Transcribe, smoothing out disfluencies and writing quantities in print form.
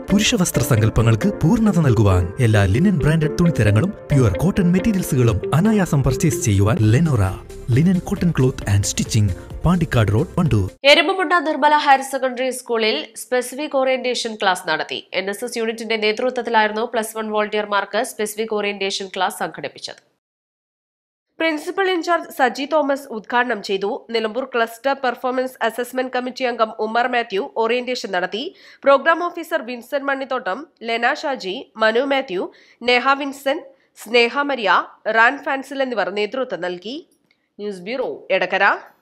പുരുഷവസ്ത്ര സങ്കല്പങ്ങൾക്ക് പൂർണ്ണത നൽകുവാൻ എല്ലാ ലിനൻ ബ്രാൻഡഡ് തുണിത്തരങ്ങളും പ്യുവർ കോട്ടൺ മെറ്റീരിയൽസുകളും അനായാസം പർച്ചേസ് ചെയ്യുവാൻ Lenora linen cotton cloth and stitching, Pandikkad road, Wandoor. Erumamunda Nirmala higher secondary സ്കൂളിൽ സ്പെസിഫിക് ഓറിയന്റേഷൻ ക്ലാസ് നടത്തി. NSS യൂണിറ്റിന്റെ നേതൃത്വത്തിലായിരുന്നു +1 വോളണ്ടിയർമാർക്ക് സ്പെസിഫിക് ഓറിയന്റേഷൻ ക്ലാസ് സംഘടിപ്പിച്ചത്. പ്രിൻസിപ്പൽ ഇൻചാർജ് സജി തോമസ് ഉദ്ഘാടനം ചെയ്തു. Nilambur cluster performance assessment committee അംഗം ഉമ്മർ മാത്യു ഓറിയന്റേഷൻ നടത്തി. പ്രോഗ്രാം ഓഫീസർ വിൻസെന്റ് മണ്ണിത്തോട്ടം, ലെന ഷാജി, മനു മാത്യു, നേഹ വിൻസെന്റ്, സ്നേഹ മരിയ, റാൻ ഫാൻസിൽ എന്നിവർ നേതൃത്വം നൽകി. News bureau, Edakkara.